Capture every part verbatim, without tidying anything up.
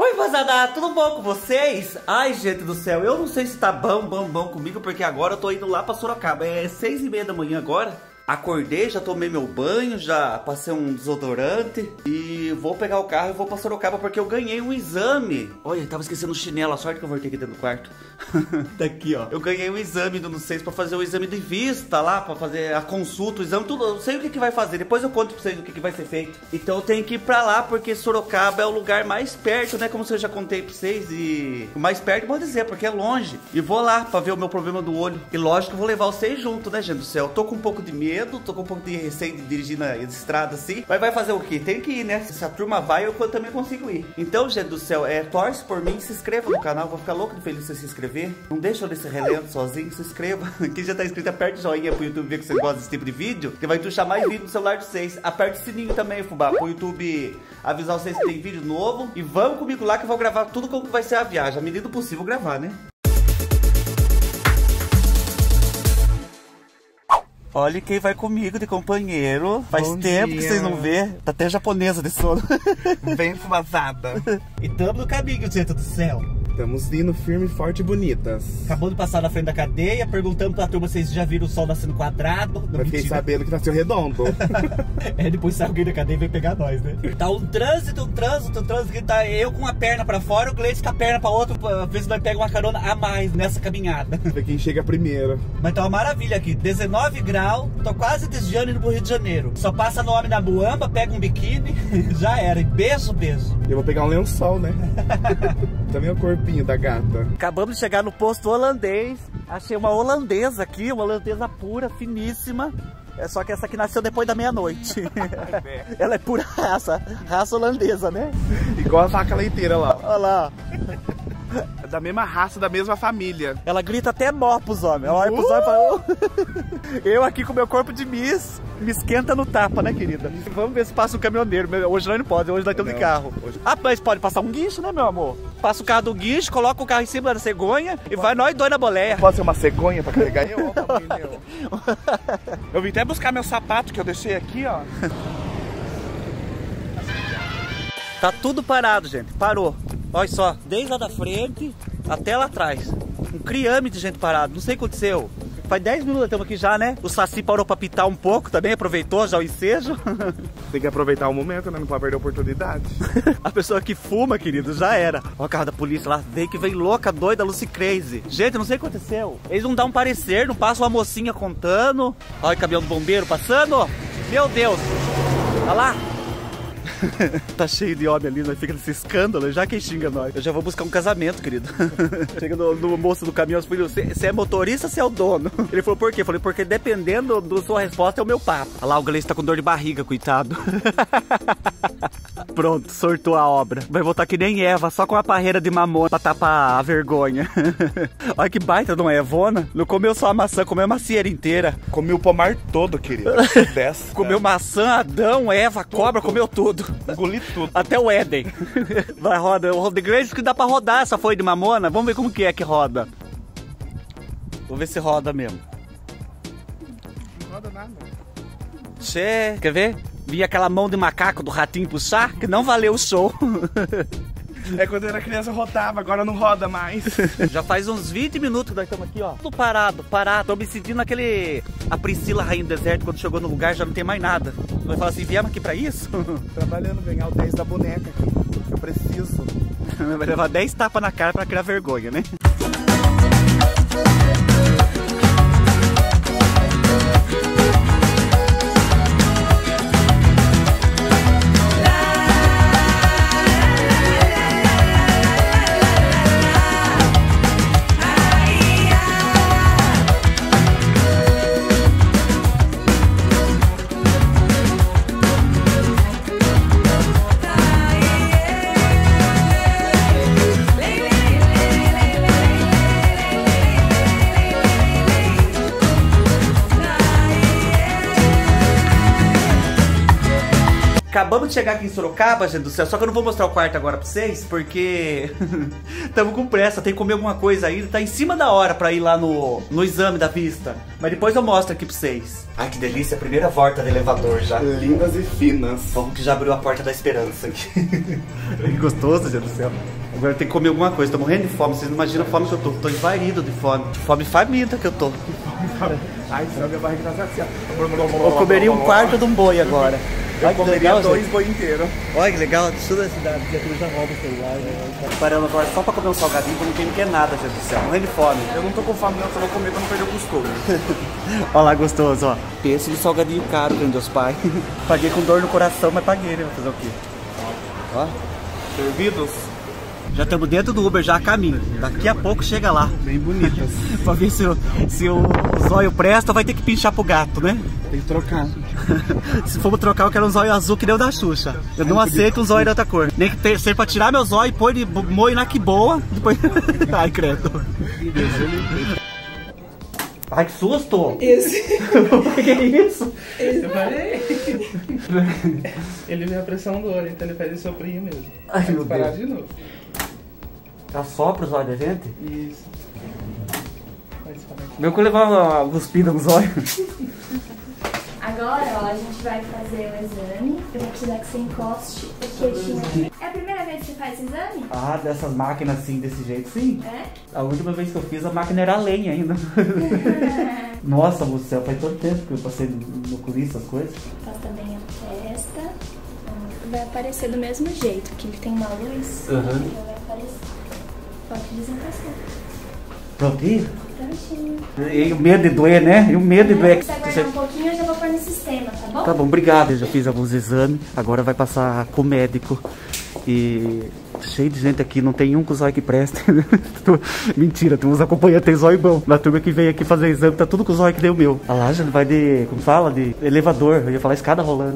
Oi, vazada, tudo bom com vocês? Ai, gente do céu, eu não sei se tá bom, bom, bom comigo, porque agora eu tô indo lá pra Sorocaba. É seis e meia da manhã agora. Acordei, já tomei meu banho, já passei um desodorante e vou pegar o carro e vou pra Sorocaba porque eu ganhei um exame. Olha, tava esquecendo o chinelo, a sorte que eu voltei aqui dentro do quarto. Tá aqui, ó. Eu ganhei um exame do Nunes pra fazer o exame de vista lá, pra fazer a consulta, o exame, tudo. Eu sei o que que vai fazer, depois eu conto pra vocês o que que vai ser feito. Então eu tenho que ir pra lá porque Sorocaba é o lugar mais perto, né? Como eu já contei pra vocês. E o mais perto pode dizer, porque é longe. E vou lá pra ver o meu problema do olho. E lógico que eu vou levar vocês junto, né, gente do céu? Tô com um pouco de medo, tô com um pouco de receio de dirigir na estrada assim. Mas vai fazer o quê? Tem que ir, né? Se a turma vai, eu também consigo ir. Então, gente do céu, é, torce por mim, se inscreva no canal. Vou ficar louco de feliz se você se inscrever. Não deixa eu nesse relento sozinho, se inscreva. Quem já tá inscrito, aperte o joinha pro YouTube ver que você gosta desse tipo de vídeo, que vai tuchar mais vídeo no celular de vocês. Aperte o sininho também, fubá, pro YouTube avisar vocês que tem vídeo novo. E vamos comigo lá que eu vou gravar tudo como vai ser a viagem. À medida do possível gravar, né? Olha quem vai comigo de companheiro. Faz Bom tempo dia. que vocês não vê. Tá até japonesa de sono. Bem fumazada. E tamo no caminho, gente do céu. Estamos indo firme, forte e bonitas. Acabou de passar na frente da cadeia, perguntando pra turma se vocês já viram o sol nascendo quadrado. Não, Mas fiquei mentira. sabendo que nasceu redondo. É, depois sai alguém da cadeia e vem pegar nós, né? Tá um trânsito, um trânsito, um trânsito que tá eu com a perna pra fora, o Gleice com a perna pra outra, pra ver se nós pega uma carona a mais nessa caminhada. Pra quem chega primeiro. Mas tá uma maravilha aqui, dezenove graus, tô quase desviando indo pro Rio de Janeiro. Só passa no homem da Muamba, pega um biquíni, já era, e beijo, beijo. Eu vou pegar um lençol, né? Também é o corpinho da gata. Acabamos de chegar no posto holandês. Achei uma holandesa aqui, uma holandesa pura, finíssima. É só que essa aqui nasceu depois da meia-noite. Ela é pura raça, raça holandesa, né? Igual a vaca leiteira lá. Olha lá. É da mesma raça, da mesma família. Ela grita até mó pros homens. Ela olha pros homens e fala... "Oh." Eu aqui com meu corpo de miss, me esquenta no tapa, né, querida? Vamos ver se passa um caminhoneiro. Hoje nós não pode, hoje nós estamos de carro. Hoje... Ah, mas pode passar um guincho, né, meu amor? Passa o carro do guincho, coloca o carro em cima da cegonha e vai nós dois na boleia. Pode ser uma cegonha pra carregar eu? Ó, pra pneu. Eu vim até buscar meu sapato que eu deixei aqui, ó. Tá tudo parado, gente. Parou. Olha só, desde lá da frente até lá atrás. Um criame de gente parado. Não sei o que aconteceu. Faz dez minutos estamos aqui já, né? O Saci parou pra pitar um pouco também, aproveitou já o ensejo. Tem que aproveitar o momento, né? Não pode perder a oportunidade. A pessoa que fuma, querido, já era. Olha o carro da polícia lá, veio que vem louca, doida, Lucy Crazy. Gente, não sei o que aconteceu. Eles não dão um parecer, não passam uma mocinha contando. Olha o caminhão do bombeiro passando. Meu Deus. Olha lá. Tá cheio de homem ali, nós fica nesse escândalo, já quem xinga nós. Eu já vou buscar um casamento, querido. Chega no, no moço do caminhão, você é motorista ou você é o dono? Ele falou, por quê? Eu falei, porque dependendo da sua resposta é o meu papo. Olha lá, o Gleice tá com dor de barriga, coitado. Pronto, sortou a obra. Vai voltar que nem Eva, só com a parreira de mamona pra tapar a vergonha. Olha que baita de uma Evona. Não comeu só a maçã, comeu a macieira inteira. Comi o pomar todo, querido. Dessa. Comeu maçã, Adão, Eva, cobra, comeu tudo. Engoli tudo. Até o Éden. Vai, roda. O The Grace que dá pra rodar essa folha de mamona. Vamos ver como que é que roda. Vou ver se roda mesmo. Não roda nada. Che, quer ver? Vi aquela mão de macaco do ratinho puxar, que não valeu o show. É quando eu era criança rodava, agora não roda mais. Já faz uns vinte minutos que nós estamos aqui, ó. Tudo parado, parado. Tô me sentindo aquele... A Priscila Rainha do Deserto, quando chegou no lugar, já não tem mais nada. Vai falar assim, viemos aqui pra isso? Trabalhando, ganhar o dez da boneca aqui. Eu preciso. Vai levar dez tapas na cara pra criar vergonha, né? acabamos de chegar aqui em Sorocaba, gente do céu. Só que eu não vou mostrar o quarto agora pra vocês, porque estamos com pressa, tem que comer alguma coisa ainda. Tá em cima da hora pra ir lá no, no exame da vista. Mas depois eu mostro aqui pra vocês. Ai, que delícia, a primeira volta do elevador já. Lindas e finas. Vamos que já abriu a porta da esperança aqui. Que gostoso, gente do céu. Agora tem que comer alguma coisa, tô morrendo de fome. Vocês não imaginam a fome que eu tô. Tô invadido de fome. De fome faminta que eu tô. Ai, senão minha barriga tá assim, ó. Eu comeria um quarto de um boi agora. Eu comeria dois boi inteiros. Olha que legal, deixa eu cidade. Aqui já rouba o celular. Parando agora só pra comer um salgadinho, porque não tem que é nada, gente do céu. Morrendo de fome. Eu não tô com fome, não, só vou comer pra não perder o costume. Olha lá, gostoso, ó. Pensa no salgadinho caro, grande Deus Pai. Paguei com dor no coração, mas paguei, né? Vou fazer o quê? Ó. Servidos? Já estamos dentro do Uber, já a caminho. Daqui a pouco chega lá. Bem bonitas. Pra ver se, o, se o, o zóio presta, vai ter que pinchar pro gato, né? Tem que trocar. Se for trocar, eu quero um zóio azul que deu da Xuxa. Eu não aceito um zóio de outra cor. Nem que ter, ser pra tirar meu zóio e pôr de moe na que boa. Depois... Ai, credo. Ai, que susto! Esse. O que é isso? Esse. Eu falei. Ele vê a pressão do olho, então ele faz isso soprinho mesmo. Ai, Vai meu parar Deus. de novo. Assopra os olhos da gente? Isso. Vai disparar. Meu que eu levar uma cuspida nos olhos. Agora, ó, a gente vai fazer o exame. Eu vou precisar que você encoste o queixinho. É a primeira vez que você faz esse exame? Ah, dessas máquinas assim, desse jeito, sim. É? A última vez que eu fiz, a máquina era a lenha ainda. Nossa, do céu, faz todo tempo que eu passei no oculista, as coisas. Faz também a testa. Vai aparecer do mesmo jeito, que ele tem uma luz. Uhum. Então vai aparecer. Pode desencostar. Prontinho? Prontinho. E o medo de doer, né? E o medo de doer. Se aguardar um pouquinho, eu já vou pôr no sistema, tá bom? Tá bom, obrigado. Eu já fiz alguns exames, agora vai passar com o médico. E cheio de gente aqui, não tem um com zóio que presta. Mentira, tem uns acompanhantes, tem zóio bom. Na turma que veio aqui fazer exame, tá tudo com zóio que deu o meu. A lá já vai de, como fala, de elevador. Eu ia falar escada rolando.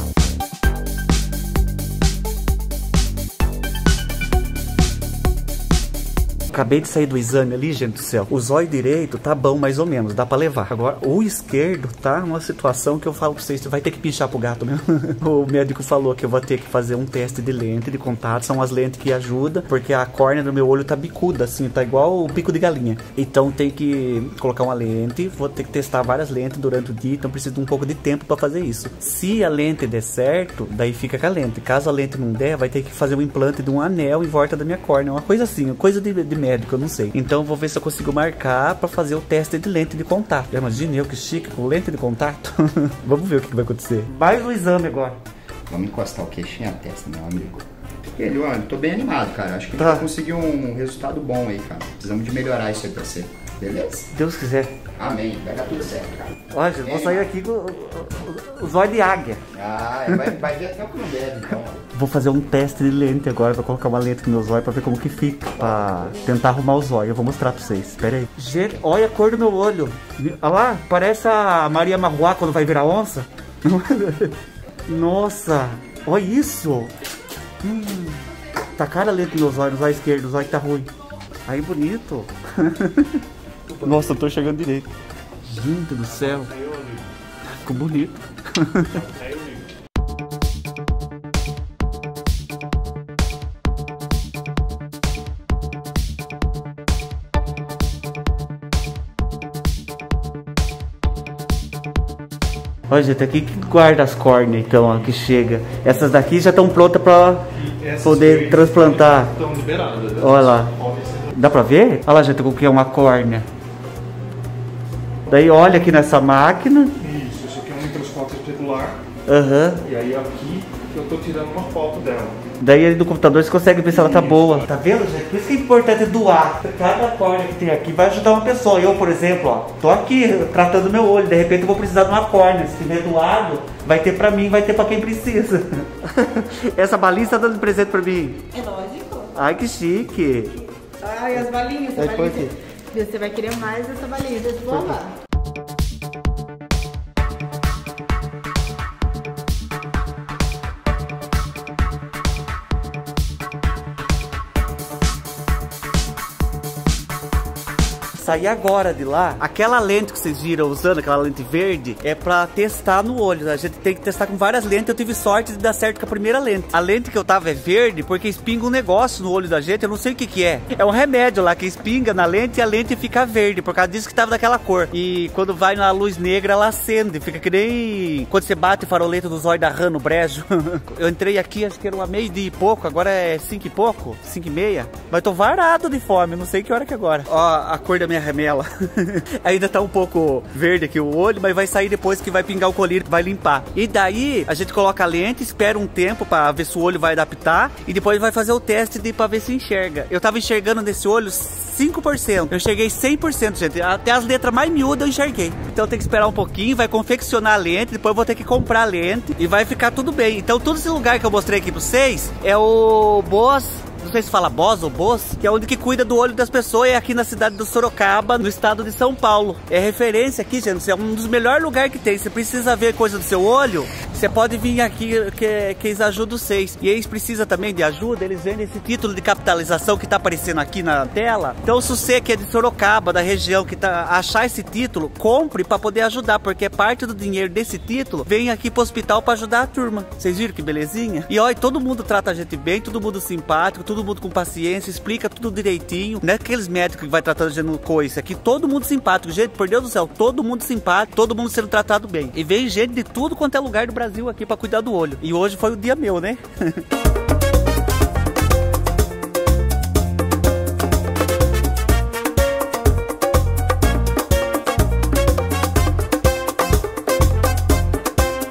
Acabei de sair do exame ali, gente do céu. O zóio direito tá bom, mais ou menos, dá pra levar. Agora, o esquerdo tá numa situação que eu falo pra vocês, você vai ter que pinchar pro gato mesmo. O médico falou que eu vou ter que fazer um teste de lente de contato. São as lentes que ajudam, porque a córnea do meu olho tá bicuda, assim, tá igual o bico de galinha. Então tem que colocar uma lente, vou ter que testar várias lentes durante o dia, então preciso de um pouco de tempo pra fazer isso. Se a lente der certo, daí fica com a lente. Caso a lente não der, vai ter que fazer um implante de um anel em volta da minha córnea. Uma coisa assim, coisa de, de médico, eu não sei. Então vou ver se eu consigo marcar pra fazer o teste de lente de contato. Imagina eu que chique com lente de contato. Vamos ver o que, que vai acontecer. Mais um exame agora. Vamos encostar o queixinho na testa, meu amigo. E ele, olha, tô bem animado, cara. Acho que Tá. a gente vai conseguir um resultado bom aí, cara. Precisamos de melhorar isso aí pra você. Beleza? Se Deus quiser. Amém. Vai dar tudo certo, cara. Olha, eu vou sair aqui com o- o- o zóio de águia. Ah, vai, vai ver até o que não deve, então. Vou fazer um teste de lente agora, vou colocar uma lente no meu zóio pra ver como que fica, pra tentar arrumar o zóio. Eu vou mostrar pra vocês, espera aí. Gente, olha a cor do meu olho. Olha lá, parece a Maria Marruá quando vai virar onça. Nossa, olha isso. Hum, tá cara a lente no meu zóio, no zóio esquerdo, o zóio que tá ruim. Aí, bonito. Nossa, não tô enxergando direito. Gente do céu. Ficou bonito. Olha, gente, aqui que guarda as córneas, então, ó, que chega. Essas daqui já estão prontas pra poder transplantar. Estão liberadas. Olha lá. Dá pra ver? Olha lá, gente, o que é uma córnea. Daí olha aqui nessa máquina. Isso, isso aqui é um microscópio especular. Aham. E aí aqui eu tô tirando uma foto dela. Daí ali do computador você consegue ver se ela tá boa. Tá vendo, gente? Por isso que é importante doar. Cada córnea que tem aqui vai ajudar uma pessoa. Eu, por exemplo, ó, tô aqui tratando meu olho. De repente eu vou precisar de uma córnea. Se tiver doado, vai ter pra mim, vai ter pra quem precisa. Essa balinha tá dando presente pra mim. É lógico. Ai, que chique. Ai, as balinhas. Aí Essa põe balinha. Você vai querer mais dessa balinha, deixa eu provar. saí agora de lá. Aquela lente que vocês viram usando, aquela lente verde, é pra testar no olho. A gente tem que testar com várias lentes. Eu tive sorte de dar certo com a primeira lente. A lente que eu tava é verde porque espinga um negócio no olho da gente. Eu não sei o que que é. É um remédio lá que espinga na lente e a lente fica verde. Por causa disso que tava daquela cor. E quando vai na luz negra, ela acende. Fica que nem quando você bate o farolete dos olhos da rã no brejo. Eu entrei aqui, acho que era uma meia dia e pouco. Agora é cinco e pouco. Cinco e meia. Mas tô varado de fome. Não sei que hora que é agora. Ó, a cor da minha remela. Ainda tá um pouco verde aqui o olho, mas vai sair depois que vai pingar o colírio, que vai limpar. E daí, a gente coloca a lente, espera um tempo pra ver se o olho vai adaptar e depois vai fazer o teste de, pra ver se enxerga. Eu tava enxergando nesse olho cinco por cento. Eu cheguei cem por cento, gente. Até as letras mais miúdas eu enxerguei. Então tem que esperar um pouquinho, vai confeccionar a lente, depois eu vou ter que comprar a lente e vai ficar tudo bem. Então todo esse lugar que eu mostrei aqui pra vocês é o Boas... Não sei se fala Boas ou Boas, que é onde que cuida do olho das pessoas, é aqui na cidade do Sorocaba, no estado de São Paulo. É referência aqui, gente, é um dos melhores lugares que tem. Você precisa ver coisa do seu olho, você pode vir aqui que, que eles ajudam vocês. E eles precisam também de ajuda, eles vendem esse título de capitalização que tá aparecendo aqui na tela. Então se você que é de Sorocaba, da região, que tá achar esse título, compre para poder ajudar, porque parte do dinheiro desse título vem aqui pro hospital para ajudar a turma. Vocês viram que belezinha? E olha, todo mundo trata a gente bem, todo mundo simpático, todo mundo com paciência, explica tudo direitinho. Não é aqueles médicos que vai tratando a gente no coice. Aqui todo mundo simpático. Gente, por Deus do céu, todo mundo simpático, todo mundo sendo tratado bem. E vem gente de tudo quanto é lugar do Brasil aqui pra cuidar do olho. E hoje foi o dia meu, né?